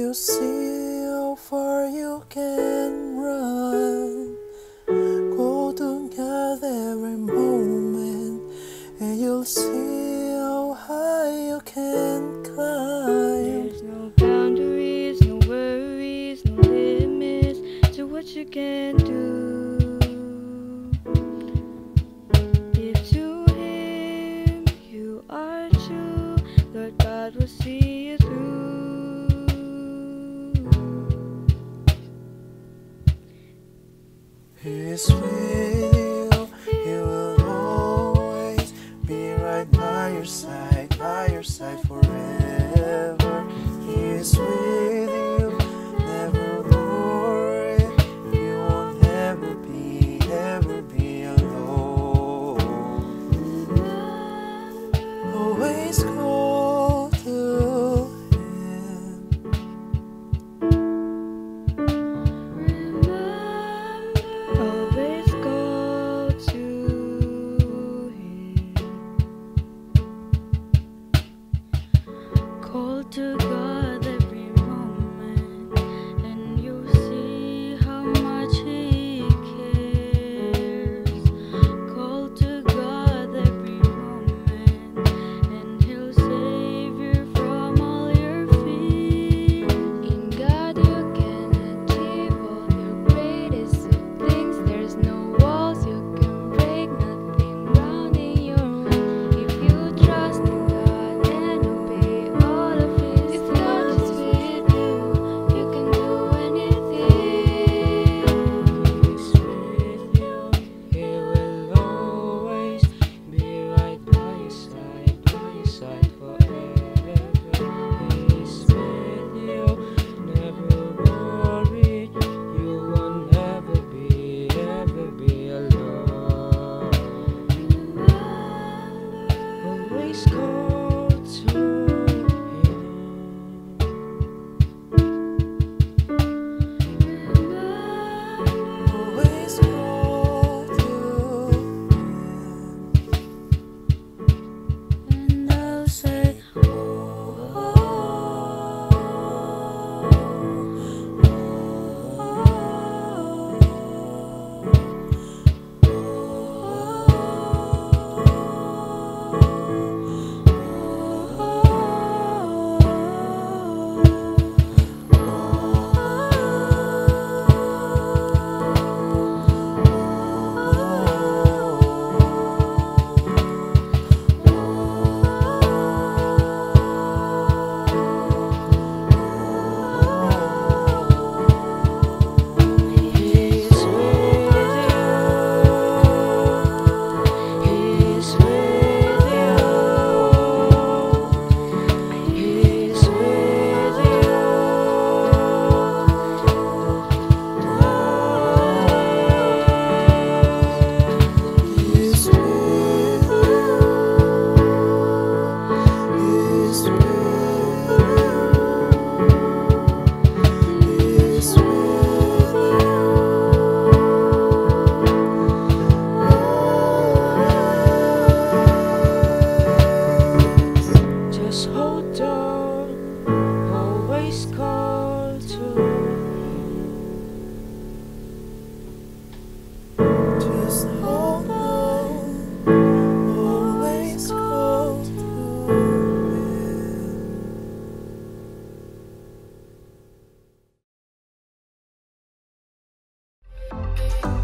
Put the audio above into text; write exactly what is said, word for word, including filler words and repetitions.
you see how far you can run. Go together every moment, and you'll see how high you can climb. There's no boundaries, no worries, no limits to what you can do. If to Him you are true, Lord God will see you through. He is with you, He will always be right by your side, by your side forever. He is with you, never worry, you won't ever be, ever be alone. Always go to Him. Always go to Him. Call to God every moment, and you'll see how much He cares. Call to God every moment, and He'll save you from all your fears. In God you can achieve all your greatest of things. There's no walls you can break, nothing rounding your way. If you trust in God and obey all of His, if God is with you, you can do anything. He's with you, He will always be right by your side, by your side forever. He's with you, never worry, you will never be, ever be alone. Always go to Him. Always go to Him. And I'll say, just hold on, always call to Him. Just hold on, always go to Him.